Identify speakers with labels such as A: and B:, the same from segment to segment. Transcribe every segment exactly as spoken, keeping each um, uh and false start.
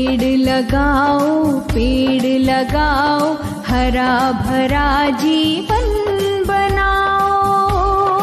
A: पेड़ लगाओ पेड़ लगाओ, हरा भरा जीवन बनाओ।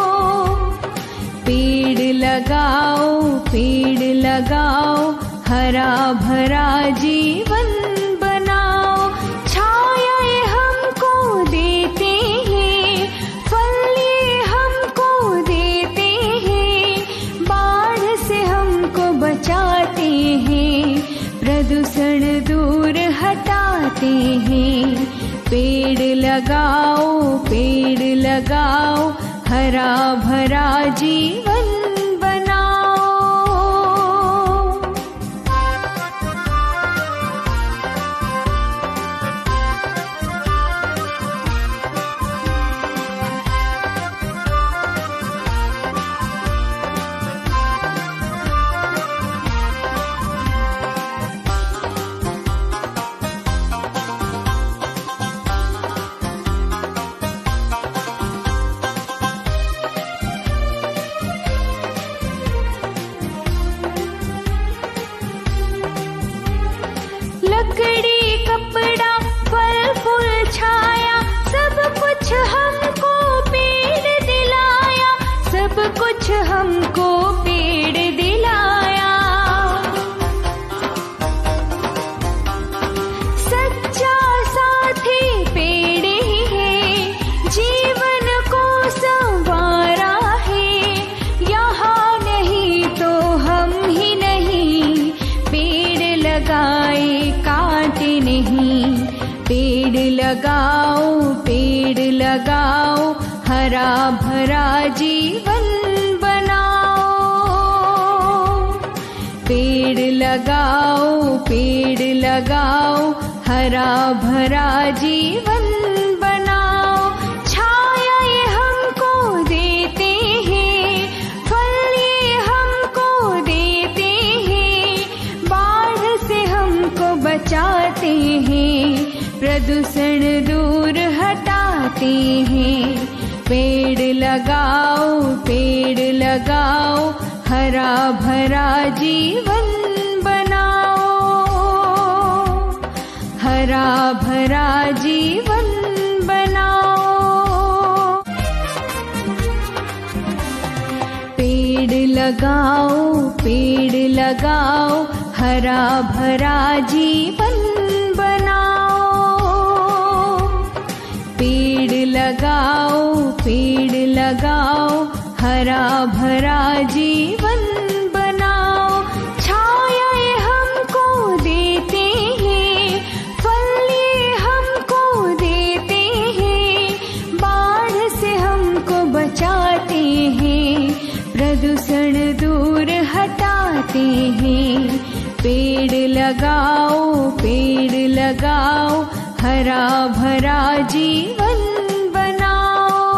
A: पेड़ लगाओ पेड़ लगाओ, हरा भरा जीवन बनाओ। छाया ये हमको देते हैं, फल ये हमको देते हैं, बाढ़ से हमको बचाते हैं, प्रदूषण दूर हटाते हैं। पेड़ लगाओ पेड़ लगाओ, हरा भरा जीवन बनाओ। लकड़ी कपड़ा फल फूल छाया, सब कुछ हमको पेड़ दिलाया, सब कुछ हमको पेड़ दिलाया। सच्चा साथी पेड़ ही है, जीवन को संवारा है, यहाँ नहीं तो हम ही नहीं, पेड़ लगाए काटे नहीं। पेड़ लगाओ पेड़ लगाओ, हरा भरा जीवन बनाओ। पेड़ लगाओ पेड़ लगाओ, हरा भरा जीवन बनाओ। छाया ये हमको देते हैं, फल ये हमको देते हैं, बाढ़ से हमको बचाते हैं, प्रदूषण दूर हटाते हैं। पेड़ लगाओ पेड़ लगाओ, हरा भरा जीवन बनाओ, हरा भरा जीवन बनाओ। पेड़ लगाओ पेड़ लगाओ, हरा भरा जीवन बनाओ। पेड़ लगाओ पेड़ लगाओ, हरा भरा जीवन बनाओ। छाया ये हमको देते हैं, फल ये हमको देते हैं, बाढ़ से हमको बचाते हैं, प्रदूषण दूर हटाते हैं। पेड़ लगाओ पेड़ लगाओ, हरा भरा जीवन बनाओ।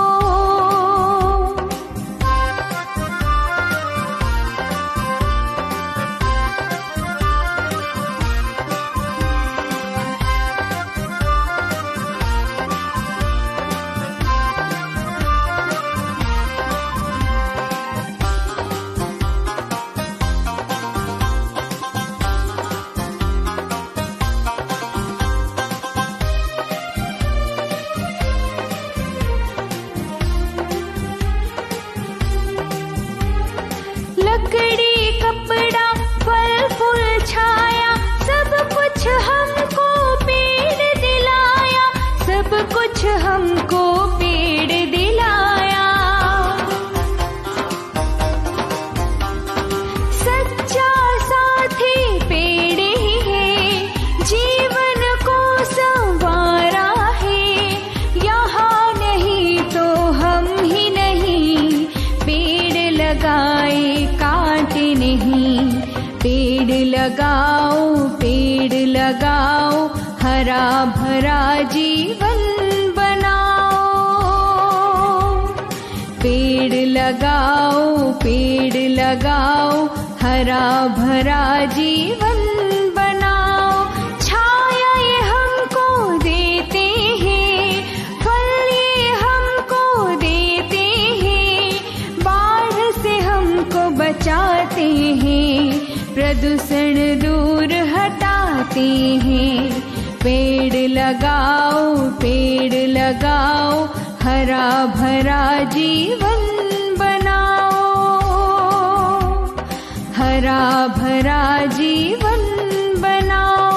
A: लकड़ी कपड़ा फल फूल छाया, सब कुछ हमको पेड़ दिलाया, सब कुछ हमको पेड़ दिलाया। सच्चा साथी पेड़ ही है, जीवन को संवारा है, यहाँ नहीं तो हम ही नहीं, पेड़ लगाए काटे नहीं। पेड़ लगाओ पेड़ लगाओ, हरा भरा जीवन बनाओ। पेड़ लगाओ पेड़ लगाओ, हरा भरा जीवन बनाओ। छाया ये हमको देते हैं, फल ये हमको देते हैं, बाढ़ से हमको बचाते हैं, प्रदूषण दूर हटाते हटाते हैं। पेड़ लगाओ पेड़ लगाओ, हरा भरा जीवन बनाओ, हरा भरा जीवन बनाओ।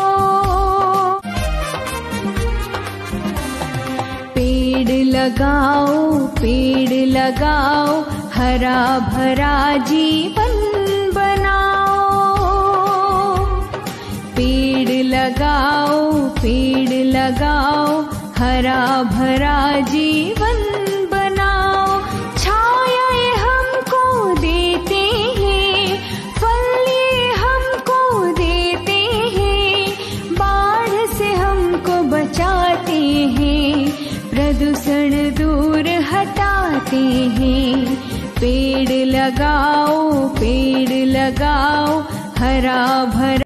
A: पेड़ लगाओ पेड़ लगाओ, हरा भरा जीवन बनाओ। पेड़ लगाओ पेड़ लगाओ, हरा भरा जीवन बनाओ। छाया ये हमको देते हैं, फल ये हमको देते हैं, बाढ़ से हमको बचाते हैं, प्रदूषण दूर हटाते हैं। पेड़ लगाओ पेड़ लगाओ, हरा भरा